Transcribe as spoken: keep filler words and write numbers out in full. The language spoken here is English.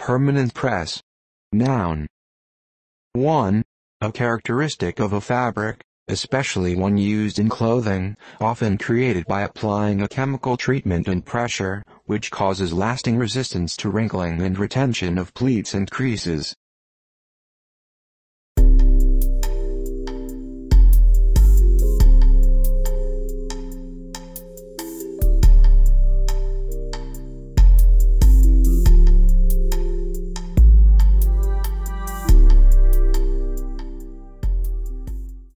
permanent press. Noun. one. A characteristic of a fabric, especially one used in clothing, often created by applying a chemical treatment and pressure, which causes lasting resistance to wrinkling and retention of pleats and creases.